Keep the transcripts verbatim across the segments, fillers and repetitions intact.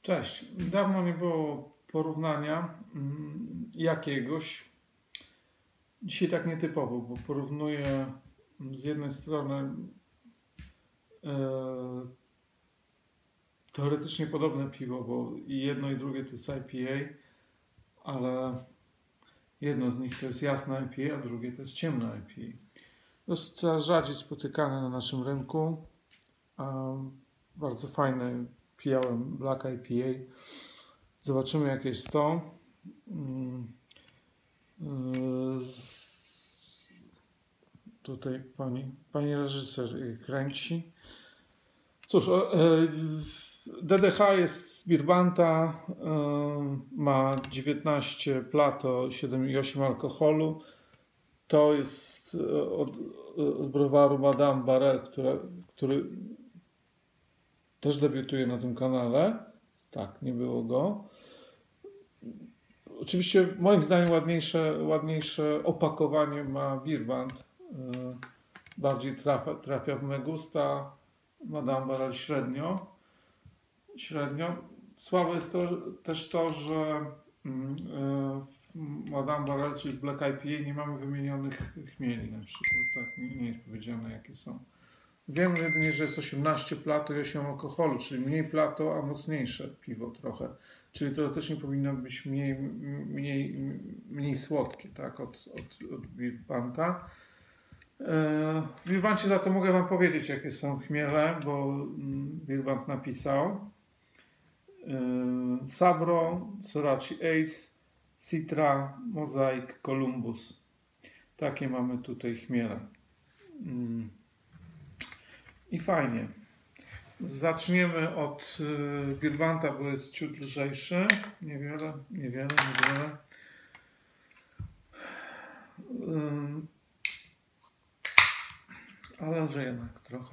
Cześć. Dawno nie było porównania mm, jakiegoś. Dzisiaj tak nietypowo, bo porównuję z jednej strony e, teoretycznie podobne piwo, bo i jedno i drugie to jest I P A, ale jedno z nich to jest jasne I P A, a drugie to jest ciemne I P A. To jest coraz rzadziej spotykane na naszym rynku. Um, bardzo fajny pijałem Black I P A. Zobaczymy, jak jest to. Um, um, tutaj pani, pani reżyser kręci. Cóż, e, D D H jest z Birbanta, e, ma dziewiętnaście plato, siedem przecinek osiem alkoholu. To jest od, od browaru Madame Barrel, która, który też debiutuje na tym kanale. Tak, nie było go. Oczywiście moim zdaniem ładniejsze, ładniejsze opakowanie ma Birbant. Bardziej trafia, trafia w me gusta. Madame Barrel średnio. Średnio. Słabe jest to, też to, że w Madame Barrel, czyli w Black I P A, nie mamy wymienionych chmieli na przykład. Tak, nie, nie jest powiedziane, jakie są. Wiem jedynie, że jest osiemnaście plato i osiem alkoholu, czyli mniej plato, a mocniejsze piwo trochę. Czyli teoretycznie powinno być mniej, mniej, mniej słodkie, tak, od, od, od Birbanta. W Birbancie za to mogę wam powiedzieć, jakie są chmiele, bo Birbant napisał. Sabro, Sorachi Ace, Citra, Mosaic, Columbus. Takie mamy tutaj chmiele. I fajnie. Zaczniemy od Birbanta, bo jest ciut lżejszy. Niewiele, niewiele, niewiele. Ale lżej jednak trochę.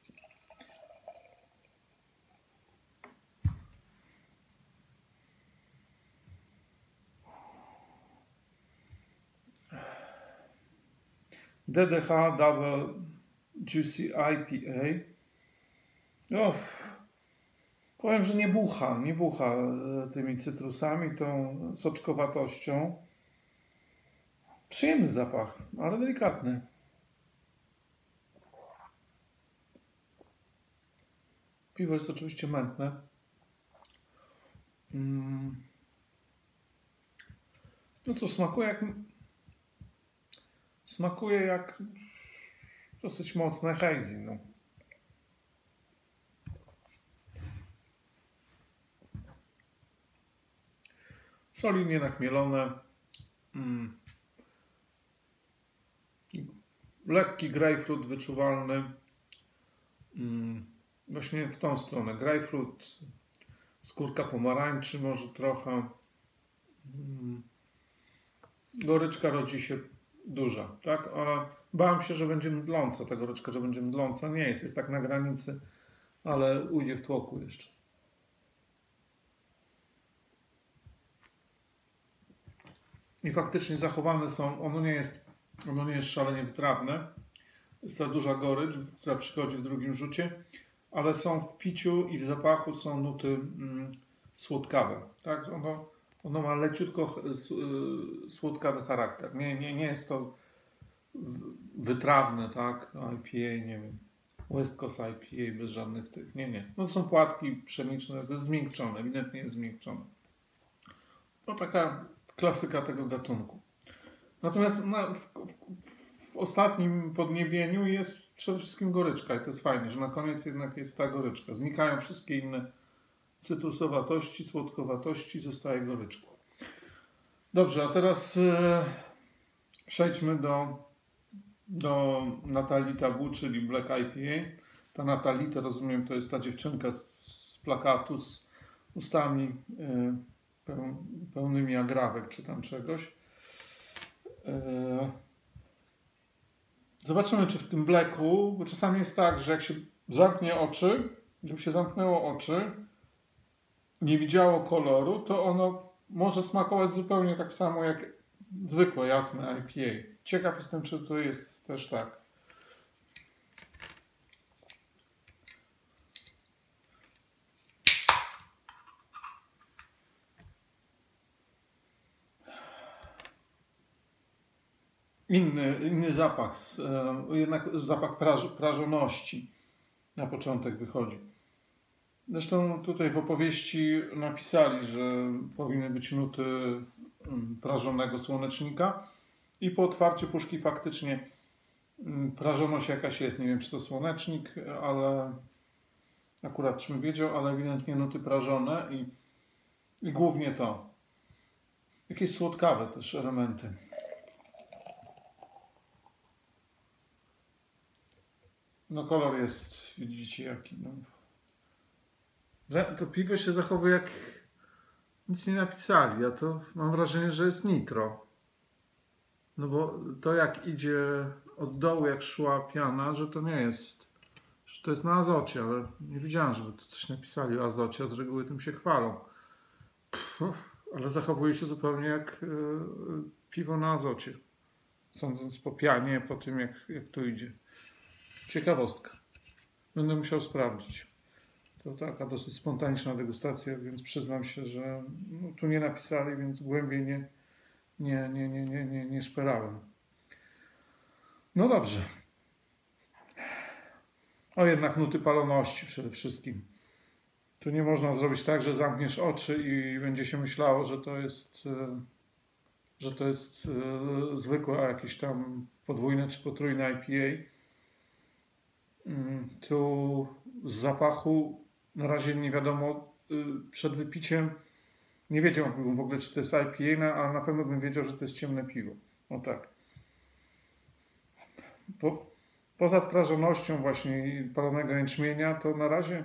D D H Double Juicy I P A. O, powiem, że nie bucha, nie bucha tymi cytrusami, tą soczkowatością. Przyjemny zapach, ale delikatny. Piwo jest oczywiście mętne. Mm. No cóż, smakuje jak... Smakuje jak dosyć mocne hazy, no. Solidnie nachmielone. Mm. Lekki grapefruit wyczuwalny. Mm. Właśnie w tą stronę. Grapefruit, skórka pomarańczy może trochę. Mm. Goryczka rodzi się duża, tak? Ale bałem się, że będzie mdląca, ta goryczka, że będzie mdląca. Nie jest, jest tak na granicy, ale ujdzie w tłoku jeszcze. I faktycznie zachowane są, ono nie jest, ono nie jest szalenie wytrawne. Jest ta duża gorycz, która przychodzi w drugim rzucie, ale są w piciu i w zapachu są nuty mm, słodkawe, tak? Ono, ono ma leciutko słodkawy charakter. Nie, nie, nie jest to wytrawne, tak? I P A, nie wiem, West Coast I P A bez żadnych tych. Nie, nie. No to są płatki pszeniczne, to jest zmiękczone, ewidentnie jest zmiękczone. To taka klasyka tego gatunku. Natomiast na, w, w, w ostatnim podniebieniu jest przede wszystkim goryczka i to jest fajne, że na koniec jednak jest ta goryczka. Znikają wszystkie inne cytrusowatości, słodkowatości, zostaje goryczka. Dobrze, a teraz e, przejdźmy do, do Natalita Bu, czyli Black I P A. Ta Natalita, rozumiem, to jest ta dziewczynka z, z plakatu z ustami e, peł, pełnymi agrawek czy tam czegoś. E, zobaczymy, czy w tym Blacku, bo czasami jest tak, że jak się zamknie oczy, gdyby się zamknęło oczy, nie widziało koloru, to ono może smakować zupełnie tak samo jak zwykłe, jasne I P A. Ciekaw jestem, czy to jest też tak. inny, inny zapach, z, e, jednak zapach praż, prażoności na początek wychodzi. Zresztą tutaj w opowieści napisali, że powinny być nuty mm, prażonego słonecznika i po otwarciu puszki faktycznie mm, prażoność jakaś jest. Nie wiem, czy to słonecznik, ale akurat czym wiedział, ale ewidentnie nuty prażone i, i głównie to. Jakieś słodkawe też elementy. No kolor jest, widzicie jaki. No. To piwo się zachowuje jak nic nie napisali, a to mam wrażenie, że jest nitro. No bo to jak idzie od dołu, jak szła piana, że to nie jest, że to jest na azocie, ale nie widziałem, żeby tu coś napisali o azocie, a z reguły tym się chwalą. Pff, ale zachowuje się zupełnie jak y, piwo na azocie. Sądząc po pianie, po tym jak, jak tu idzie. Ciekawostka. Będę musiał sprawdzić. To taka dosyć spontaniczna degustacja, więc przyznam się, że no, tu nie napisali, więc głębiej nie, nie, nie, nie, nie, nie, nie szperałem. No dobrze. O, jednak nuty paloności przede wszystkim. Tu nie można zrobić tak, że zamkniesz oczy i będzie się myślało, że to jest, że to jest zwykłe jakieś tam podwójne czy potrójne I P A. Tu z zapachu na razie nie wiadomo, przed wypiciem nie wiedziałbym w ogóle, czy to jest I P A, ale na pewno bym wiedział, że to jest ciemne piwo. O tak. Po, poza prażonością właśnie palonego jęczmienia, to na razie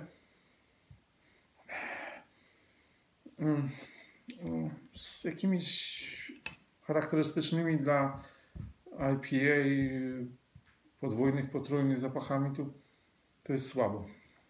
z jakimiś charakterystycznymi dla I P A podwójnych, potrójnych zapachami, to, to jest słabo.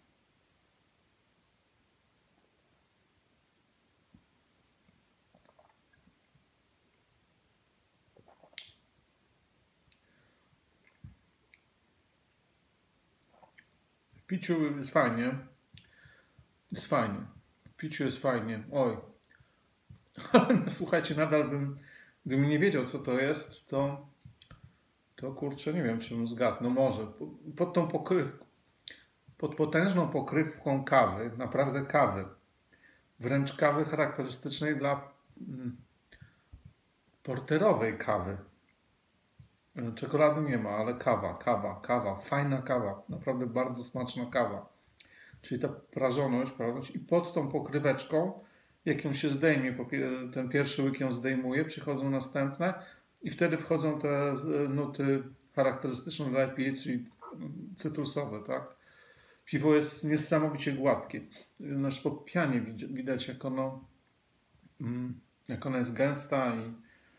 W piciu jest fajnie. Jest fajnie. W piciu jest fajnie. Oj. No, słuchajcie, nadal bym, gdybym nie wiedział, co to jest, to, to kurczę, nie wiem, czy bym zgadł. No może. Pod tą pokrywką, pod potężną pokrywką kawy, naprawdę kawy, wręcz kawy charakterystycznej dla mm, porterowej kawy. Czekolady nie ma, ale kawa, kawa, kawa, fajna kawa, naprawdę bardzo smaczna kawa. Czyli ta prażoność, prażoność i pod tą pokryweczką, jak ją się zdejmie, ten pierwszy łyk ją zdejmuje, przychodzą następne i wtedy wchodzą te nuty charakterystyczne dla I P A, czyli cytrusowe, tak? Piwo jest niesamowicie gładkie. Nasz po pianie widać, jak ono, jak ona jest gęsta i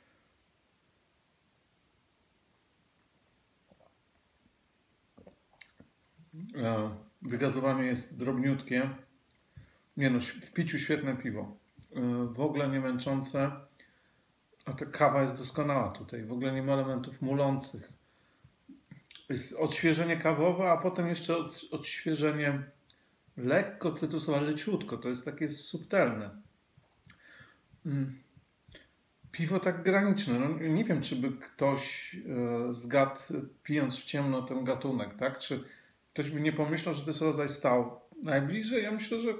wygazowanie jest drobniutkie. Nie no, w piciu świetne piwo. W ogóle nie męczące. A ta kawa jest doskonała tutaj. W ogóle nie ma elementów mulących. Jest odświeżenie kawowe, a potem jeszcze odświeżenie lekko cytrusowe, leciutko. To jest takie subtelne. Piwo tak graniczne. No, nie wiem, czy by ktoś zgadł, pijąc w ciemno ten gatunek, tak? Czy ktoś by nie pomyślał, że to jest rodzaj stout. Najbliżej, ja myślę, że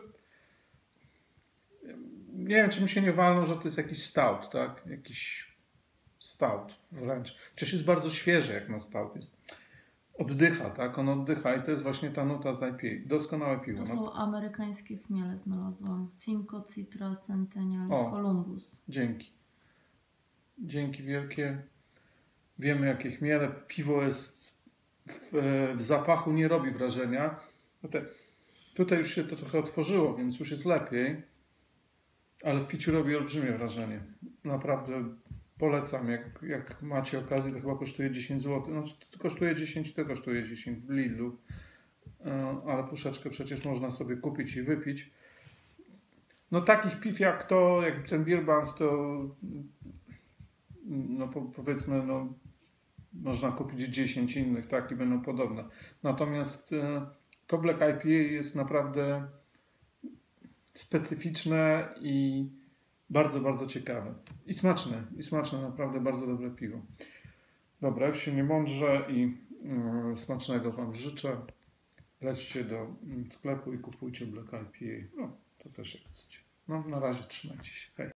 nie wiem, czy mi się nie walną, że to jest jakiś stout, tak? Jakiś stout wręcz. Przecież jest bardzo świeży, jak na stout jest. Oddycha, tak? On oddycha i to jest właśnie ta nuta z I P A. Doskonałe piwo. To są no. amerykańskie chmiele, znalazłam. Simcoe, Citra, Centennial, O, Columbus. Dzięki. Dzięki wielkie. Wiemy, jakie chmiele. Piwo jest w, w zapachu nie robi wrażenia. Tutaj już się to trochę otworzyło, więc już jest lepiej. Ale w piciu robi olbrzymie wrażenie. Naprawdę polecam. Jak, jak macie okazję, to chyba kosztuje dziesięć złotych. No, to kosztuje dziesięć, to kosztuje dziesięć w Lidlu. Ale puszeczkę przecież można sobie kupić i wypić. No takich piw jak to, jak ten Bierband, to no po, powiedzmy, no można kupić dziesięć innych, tak, i będą podobne. Natomiast to Black I P A jest naprawdę specyficzne i bardzo, bardzo ciekawe. I smaczne. I smaczne, naprawdę bardzo dobre piwo. Dobra, już się nie mądrze i yy, smacznego Wam życzę. Lećcie do mm, sklepu i kupujcie Black I P A. No, to też jak chcecie. No, na razie trzymajcie się. Hej.